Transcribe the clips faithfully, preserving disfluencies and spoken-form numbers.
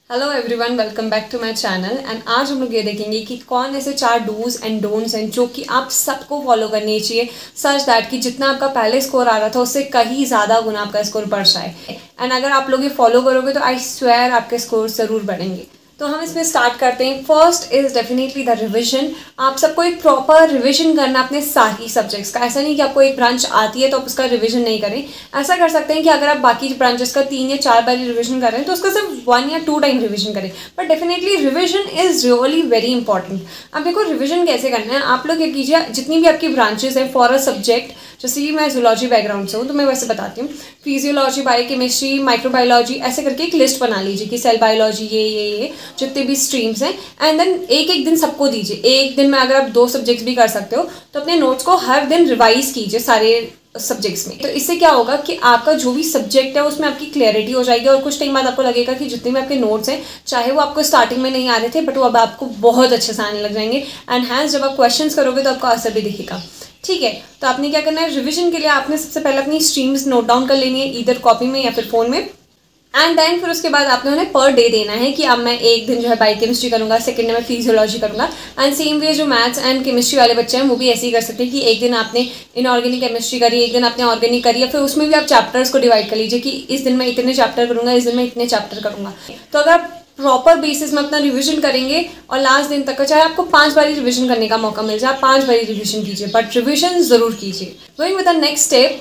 Hello everyone, welcome back to my channel. And आज हम लोग ये देखेंगे कि कौन ऐसे चार डूज एंड डोंट्स हैं जो कि आप सबको फॉलो करनी चाहिए सच दैट कि जितना आपका पहले स्कोर आ रहा था उससे कहीं ज़्यादा गुना आपका स्कोर बढ़ जाए। एंड अगर आप लोग ये फॉलो करोगे तो आई स्वेयर आपके स्कोर ज़रूर बढ़ेंगे। तो हम इसमें स्टार्ट करते हैं। First is definitely the revision. आप सबको एक प्रॉपर रिविजन करना अपने सारी सब्जेक्ट्स का। ऐसा नहीं कि आपको एक ब्रांच आती है तो आप उसका रिविजन नहीं करें। ऐसा कर सकते हैं कि अगर आप बाकी ब्रांचेस का तीन या चार बार रिविजन कर रहे हैं तो उसका सिर्फ वन या टू टाइम रिविजन करें। But definitely revision is really very important. अब देखो रिविजन कैसे करना है, आप लोग क्या कीजिए, जितनी भी आपकी ब्रांचेस हैं फॉर अ सब्जेक्ट, जैसे कि मैं जूलॉजी बैकग्राउंड से हूँ तो मैं वैसे बताती हूँ, फिजियोलॉजी, बायोकेमिस्ट्री, माइक्रोबायोलॉजी, ऐसे करके एक लिस्ट बना लीजिए कि सेल बायोलॉजी, ये ये ये जितने भी स्ट्रीम्स हैं। एंड देन एक एक दिन सबको दीजिए। एक दिन में अगर आप दो सब्जेक्ट्स भी कर सकते हो तो अपने नोट्स को हर दिन रिवाइज कीजिए सारे सब्जेक्ट्स में। तो इससे क्या होगा कि आपका जो भी सब्जेक्ट है उसमें आपकी क्लैरिटी हो जाएगी और कुछ टाइम बाद आपको लगेगा कि जितने भी आपके नोट्स हैं, चाहे वो आपको स्टार्टिंग में नहीं आ रहे थे बट वो अब आपको बहुत अच्छे से आने लग जाएंगे। एंड हैंस जब आप क्वेश्चंस करोगे तो आपका असर भी दिखेगा। ठीक है, तो आपने क्या करना है, रिविजन के लिए आपने सबसे पहले अपनी स्ट्रीम्स नोट डाउन कर लेनी है, इधर कॉपी में या फिर फ़ोन में। एंड देन फिर उसके बाद आपने उन्हें पर डे देना है कि अब मैं एक दिन जो है बायोकेमिस्ट्री करूँगा, सेकंड में फिजियोलॉजी करूँगा। एंड सेम वे जो मैथ्स एंड केमिस्ट्री वाले बच्चे हैं वो भी ऐसे ही कर सकते हैं कि एक दिन आपने इनऑर्गेनिक केमिस्ट्री करी, एक दिन आपने ऑर्गेनिक करी, या फिर उसमें भी आप चैप्टर्स को डिवाइड कर लीजिए कि इस दिन मैं इतने चैप्टर करूँगा, इस दिन मैं इतने चैप्टर करूँगा। तो अगर आप प्रॉपर बेसिस में अपना रिवीजन करेंगे और लास्ट दिन तक का, चाहे आपको पांच बारी रिवीजन करने का मौका मिल जाए, आप पांच बारी रिवीजन कीजिए, बट रिवीजन जरूर कीजिए। Going with the next step,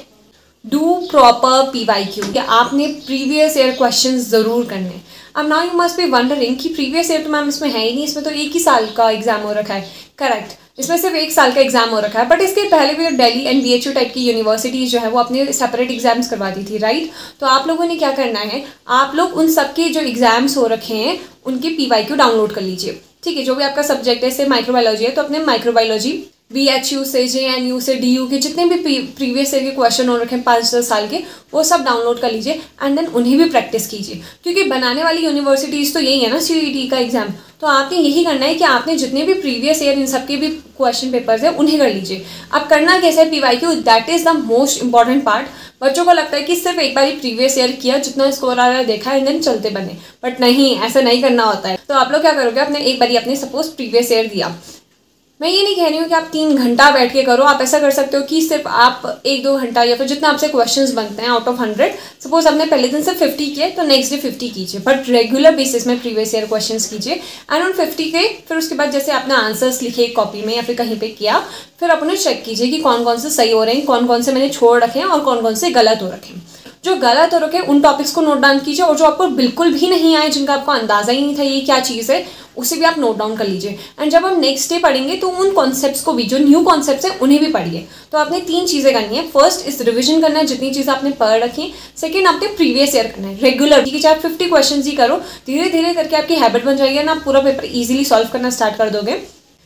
do proper P Y Q. आपने प्रीवियस ईयर क्वेश्चन जरूर करने। अब now you must be wondering कि प्रीवियस ईयर तो मैम इसमें है ही नहीं, इसमें तो एक ही साल का एग्जाम हो रखा है। करेक्ट, इसमें सिर्फ एक साल का एग्जाम हो रखा है, बट इसके पहले भी Delhi and B H U type की यूनिवर्सिटीज जो है वो अपने सेपरेट एग्जाम्स करवाती थी, राइट। तो आप लोगों ने क्या करना है, आप लोग उन सबके जो एग्जाम्स हो रखे हैं उनके पी वाई क्यू डाउनलोड कर लीजिए। ठीक है, जो भी आपका सब्जेक्ट है, जैसे माइक्रोबायोलॉजी है तो अपने माइक्रोबायोलॉजी बी एच यू से, जे एन यू से, डी यू के जितने भी प्रीवियस ईयर के क्वेश्चन हो रखे हैं पाँच दस साल के, वो सब डाउनलोड कर लीजिए। एंड देन उन्हें भी प्रैक्टिस कीजिए, क्योंकि बनाने वाली यूनिवर्सिटीज़ तो यही है ना, सी ई टी का एग्जाम। तो आपने यही करना है कि आपने जितने भी प्रीवियस ईयर इन सबके भी क्वेश्चन पेपर्स हैं उन्हें कर लीजिए। अब करना कैसे है P Y Q, that is the most important part. बच्चों को लगता है कि सिर्फ एक बार प्रीवियस ईयर किया, जितना स्कोर आ रहा है देखा एंड देन चलते बने, बट नहीं, ऐसा नहीं करना होता है। तो आप लोग क्या करोगे, अपने एक बार अपने सपोज प्रीवियस ईयर दिया, मैं ये नहीं कह रही हूँ कि आप तीन घंटा बैठ के करो। आप ऐसा कर सकते हो कि सिर्फ आप एक दो घंटा या फिर जितना आपसे क्वेश्चंस बनते हैं आउट ऑफ हंड्रेड, सपोज आपने पहले दिन से फिफ्टी किए तो नेक्स्ट डे फिफ्टी कीजिए, बट रेगुलर बेसिस में प्रीवियस ईयर क्वेश्चंस कीजिए। एंड उन फिफ्टी के फिर उसके बाद जैसे आपने आंसर्स लिखे कॉपी में या फिर कहीं पे किया, फिर अपने चेक कीजिए कि कौन कौन से सही हो रहे हैं, कौन कौन से मैंने छोड़ रखे हैं और कौन कौन से गलत हो रखे हैं। जो गलत हो रखे हैं उन टॉपिक्स को नोट डाउन कीजिए, और जो आपको बिल्कुल भी नहीं आए, जिनका आपको अंदाजा ही नहीं था ये क्या चीज़ है, उसे भी आप नोट डाउन कर लीजिए। एंड जब हम नेक्स्ट डे पढ़ेंगे तो उन कॉन्सेप्ट्स को भी, जो न्यू कॉन्सेप्ट्स हैं उन्हें भी पढ़िए। तो आपने तीन चीज़ें करनी है। फर्स्ट इस रिविजन करना है जितनी चीज़ें आपने पढ़ रखी है। सेकंड आपने प्रीवियस ईयर करना है रेगुलर, कि चाहे आप फिफ्टी क्वेश्चन ही करो, धीरे धीरे करके आपकी हैबिट बन जाएगी ना, आप पूरा पेपर ईजिली सॉल्व करना स्टार्ट कर दोगे।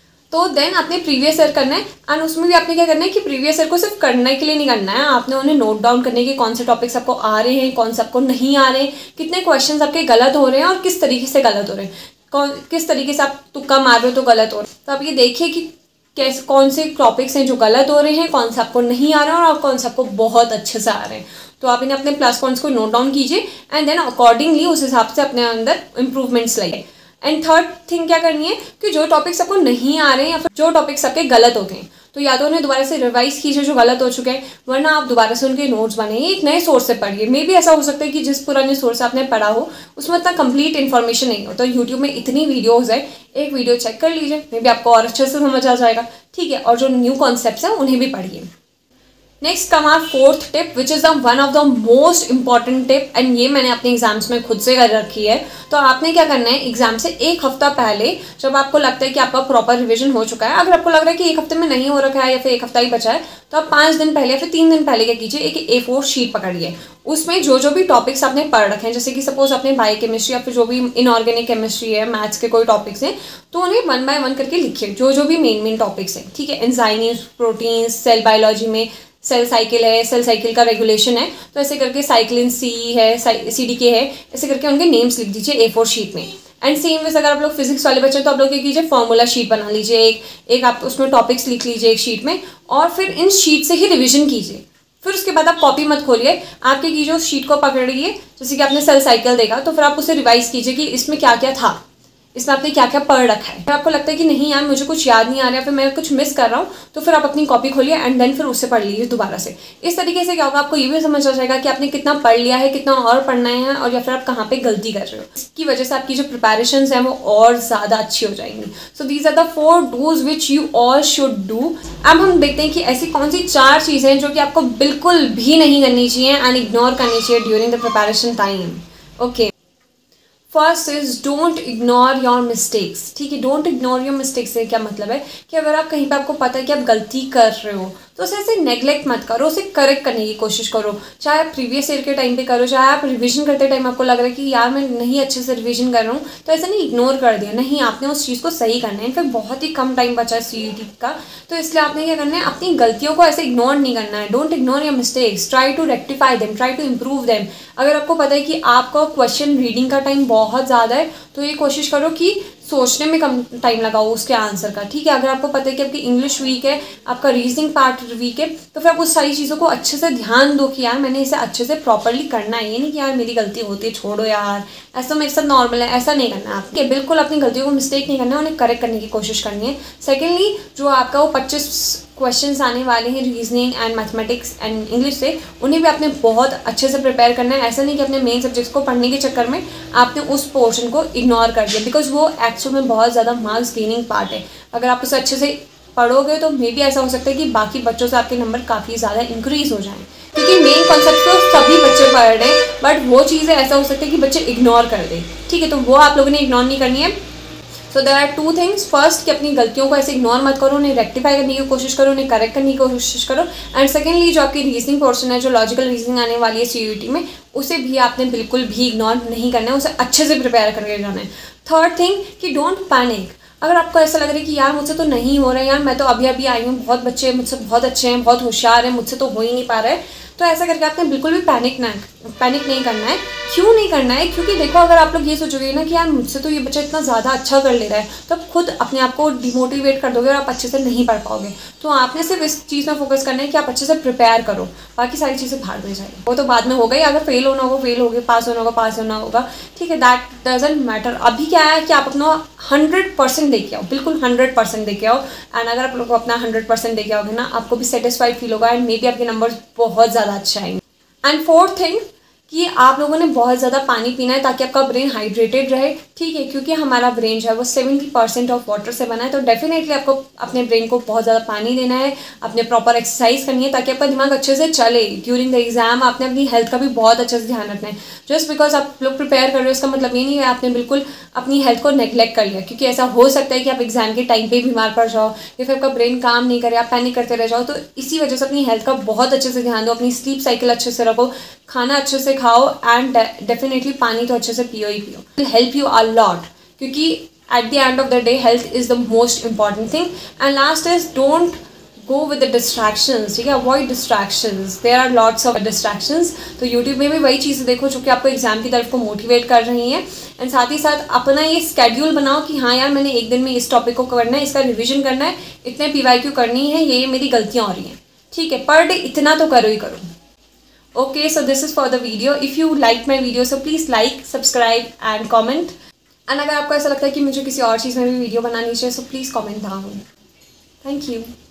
तो देन आपने प्रीवियस ईयर करना है। एंड उसमें भी आपने क्या करना है कि प्रीवियस ईयर को सिर्फ करने के लिए नहीं करना है, आपने उन्हें नोट डाउन करने के कौन से टॉपिक्स आपको आ रहे हैं, कौन से आपको नहीं आ रहे हैं, कितने क्वेश्चंस आपके गलत हो रहे हैं और किस तरीके से गलत हो रहे हैं, कौन किस तरीके से आप तुक्का मार रहे हो तो गलत हो रहे हैं। तो आप ये देखिए कि कैसे कौन से टॉपिक्स हैं जो गलत हो रहे हैं, कौन से आपको नहीं आ रहे हैं और कौन से आपको बहुत अच्छे से आ रहे हैं। तो आप इन्हें अपने प्लस पॉइंट्स को नोट डाउन कीजिए एंड देन अकॉर्डिंगली उस हिसाब से अपने अंदर इंप्रूवमेंट्स लाइए। एंड थर्ड थिंग क्या करनी है कि जो टॉपिक्स आपको नहीं आ रहे हैं या फिर जो टॉपिक्स आपके गलत होते हैं, तो या तो उन्हें दोबारा से रिवाइज कीजिए जो गलत हो चुके हैं, वरना आप दोबारा से उनके नोट्स बनाइए, एक नए सोर्स से पढ़िए। मे भी ऐसा हो सकता है कि जिस पुराने सोर्स से आपने पढ़ा हो उसमें इतना कंप्लीट इन्फॉर्मेशन नहीं हो, तो यूट्यूब में इतनी वीडियोज़ है, एक वीडियो चेक कर लीजिए, मे बी आपको और अच्छे से समझ आ जाएगा। ठीक है, और जो न्यू कॉन्सेप्ट्स हैं उन्हें भी पढ़िए। Next come are fourth tip which is the one of the most important tip, and ये मैंने अपने एग्जाम्स में खुद से कर रखी है। तो आपने क्या करना है, एग्जाम से एक हफ्ता पहले जब आपको लगता है कि आपका प्रॉपर रिवीजन हो चुका है, अगर आपको लग रहा है कि एक हफ्ते में नहीं हो रखा है या फिर एक हफ्ता ही बचा है, तो आप पाँच दिन पहले या फिर तीन दिन पहले क्या कीजिए, एक ए फोर शीट पकड़िए। उसमें जो जो भी टॉपिक्स आपने पढ़ रखे हैं, जैसे कि सपोज आपने बायोकेमिस्ट्री या फिर जो भी इनऑर्गेनिक केमिस्ट्री है, मैथ्स के कोई टॉपिक्स हैं, तो उन्हें वन बाय वन करके लिखिए, जो जो भी मेन मेन टॉपिक्स हैं। ठीक है, एंजाइम्स, प्रोटीन्स, सेल बायोलॉजी में सेल साइकिल है, सेल साइकिल का रेगुलेशन है, तो ऐसे करके साइक्लिन सी है, सी डी के है, ऐसे करके उनके नेम्स लिख दीजिए ए फोर शीट में। एंड सेम वैसे अगर आप लोग फिजिक्स वाले बच्चे तो आप लोग क्या कीजिए, फॉर्मूला शीट बना लीजिए, एक एक आप उसमें टॉपिक्स लिख लीजिए एक शीट में, और फिर इन शीट से ही रिविजन कीजिए। फिर उसके बाद आप कॉपी मत खोलिए, आपके की जो शीट को पकड़िए, जैसे कि आपने सेल साइकिल देखा, तो फिर आप उसे रिवाइज कीजिए कि इसमें क्या क्या था, इसमें आपने क्या क्या पढ़ रखा है। अगर आपको लगता है कि नहीं यार मुझे कुछ याद नहीं आ रहा है, फिर मैं कुछ मिस कर रहा हूँ, तो फिर आप अपनी कॉपी खोलिए एंड देन फिर उससे पढ़ लीजिए दोबारा से। इस तरीके से क्या होगा, आपको ये भी समझ आ जाएगा कि आपने कितना पढ़ लिया है, कितना और पढ़ना है, और या फिर आप कहाँ पे गलती कर रहे हो। इसकी वजह से आपकी जो प्रिपरेशन है वो और ज़्यादा अच्छी हो जाएंगी। So these are the four dos which you all should do. अब हम देखते हैं कि ऐसी कौन सी चार चीज़ें हैं जो कि आपको बिल्कुल भी नहीं करनी चाहिए एंड इग्नोर करनी चाहिए during the preparation time. Okay, first is don't ignore your mistakes. ठीक है, डोंट इग्नोर योर मिस्टेक्स से क्या मतलब है कि अगर आप कहीं पे आपको पता है कि आप गलती कर रहे हो, तो उसे ऐसे नेग्लेक्ट मत करो, उसे करेक्ट करने की कोशिश करो। चाहे आप प्रीवियस ईयर के टाइम पे करो, चाहे आप रिवीजन करते टाइम आपको लग रहा है कि यार मैं नहीं अच्छे से रिवीजन कर रहा हूँ, तो ऐसा नहीं इग्नोर कर दिया, नहीं, आपने उस चीज़ को सही करना है। इनफैक्ट बहुत ही कम टाइम बचा है सी यू टी का, तो इसलिए आपने क्या करना है, अपनी गलतियों को ऐसे इग्नोर नहीं करना है। Don't ignore your mistakes, try to rectify them, try to improve them. अगर आपको पता है कि आपका क्वेश्चन रीडिंग का टाइम बहुत ज़्यादा है, तो ये कोशिश करो कि सोचने में कम टाइम लगाओ उसके आंसर का। ठीक है, अगर आपको पता है कि आपकी इंग्लिश वीक है, आपका रीजनिंग पार्ट वीक है, तो फिर आप उस सारी चीज़ों को अच्छे से ध्यान दो कि यार मैंने इसे अच्छे से प्रॉपरली करना है। ये नहीं कि यार मेरी गलती होती है, छोड़ो यार, ऐसा मेरे साथ नॉर्मल है, ऐसा नहीं करना है आपके। बिल्कुल अपनी गलतियों को मिस्टेक नहीं करना है, उन्हें करेक्ट करने की कोशिश करनी है। सेकेंडली, जो आपका वो पच्चीस क्वेश्चंस आने वाले हैं reasoning and mathematics and English से, उन्हें भी आपने बहुत अच्छे से प्रिपेयर करना है। ऐसा नहीं कि अपने मेन सब्जेक्ट्स को पढ़ने के चक्कर में आपने उस पोर्शन को इग्नोर कर दिया, बिकॉज वो एक्चुअल में बहुत ज़्यादा मार्क्स गेनिंग पार्ट है। अगर आप उसे अच्छे से पढ़ोगे तो मे भी ऐसा हो सकता है कि बाकी बच्चों से आपके नंबर काफ़ी ज़्यादा इंक्रीज हो जाएं, क्योंकि मेन कॉन्सेप्ट तो सभी बच्चे पढ़ रहे हैं, बट वो चीज़ें ऐसा हो सकता है कि बच्चे इग्नोर कर दें। ठीक है, तो वो आप लोगों ने इग्नोर नहीं करनी है। So there are two things. First कि अपनी गलतियों को ऐसे इग्नोर मत करो, उन्हें रेक्टिफाई करने की कोशिश करो, उन्हें करेक्ट करने की कोशिश करो। एंड सेकेंडली, जो आपकी रीजनिंग पोर्शन है, जो लॉजिकल रीजनिंग आने वाली है सी यू टी में, उसे भी आपने बिल्कुल भी इग्नोर नहीं करना है, उसे अच्छे से प्रिपेयर करके जाना है। थर्ड थिंग कि डोंट पैनिक। अगर आपको ऐसा लग रहा है कि यार मुझसे तो नहीं हो रहा है, यार मैं तो अभी अभी आई हूँ, बहुत बच्चे मुझसे बहुत अच्छे हैं, बहुत होशियार हैं, मुझसे तो हो ही नहीं पा रहा है, तो ऐसा करके आपने बिल्कुल भी पैनिक ना पैनिक नहीं करना है। क्यों नहीं करना है? क्योंकि देखो, अगर आप लोग ये सोचोगे ना कि यार मुझसे तो ये बच्चा इतना ज़्यादा अच्छा कर ले रहा है, तो आप खुद अपने आप को डिमोटिवेट कर दोगे और आप अच्छे से नहीं पढ़ पाओगे। तो आपने सिर्फ इस चीज़ में फोकस करना है कि आप अच्छे से प्रिपेयर करो, बाकी सारी चीज़ें भाग में जाएगी, वो तो बाद में हो गई। अगर फेल होना होगा फेल होगा, पास होना होगा पास होना होगा, ठीक है, दैट डजंट मैटर। अभी क्या है कि आप अपना हंड्रेड परसेंट दे के आओ, बिल्कुल हंड्रेड परसेंट दे के आओ। एंड अगर आप लोग अपना हंड्रेड परसेंट दे के आओगे ना, आपको भी सेटिस्फाइड फील होगा एंड मे बी आपके नंबर बहुत ज़्यादा अच्छे आएंगे। एंड फोर्थ थिंग कि आप लोगों ने बहुत ज़्यादा पानी पीना है ताकि आपका ब्रेन हाइड्रेटेड रहे। ठीक है, क्योंकि हमारा ब्रेन जो है वो सेवेंटी परसेंट ऑफ वाटर से बना है, तो डेफिनेटली आपको अपने ब्रेन को बहुत ज़्यादा पानी देना है, अपने प्रॉपर एक्सरसाइज करनी है ताकि आपका दिमाग अच्छे से चले ड्यूरिंग द एग्जाम। आपने अपनी हेल्थ का भी बहुत अच्छे से ध्यान रखना है। जस्ट बिकॉज आप लोग प्रिपेयर कर रहे हो इसका मतलब ये नहीं है आपने बिल्कुल अपनी हेल्थ को नेग्लेक्ट कर लिया, क्योंकि ऐसा हो सकता है कि आप एग्जाम के टाइम पे बीमार पड़ जाओ या फिर आपका ब्रेन काम नहीं करे, आप पैनिक करते रह जाओ। तो इसी वजह से अपनी हेल्थ का बहुत अच्छे से ध्यान दो, अपनी स्लीप साइकिल अच्छे से रखो, खाना अच्छे से खाओ एंड डेफिनेटली पानी तो अच्छे से पियो ही पियो। Will help you a lot, क्योंकि at the end of the day health is the most important thing. And last is don't go with the distractions. ठीक है, avoid distractions, there are lots of distractions. तो YouTube में भी वही चीज़ें देखो जो कि आपको एग्जाम की तरफ को मोटिवेट कर रही हैं। एंड साथ ही साथ अपना ये स्केड्यूल बनाओ कि हाँ यार मैंने एक दिन में इस टॉपिक को करना है, इसका रिविजन करना है, इतने पी वाई क्यू करनी है, ये मेरी गलतियाँ हो रही हैं। ठीक है, पर डे इतना तो करो ही करो। Okay, so this is for the video. If you liked my video, so please like, subscribe and comment. And अगर आपको ऐसा लगता है कि मुझे किसी और चीज़ में भी वीडियो बनानी चाहिए, so please comment down. Thank you.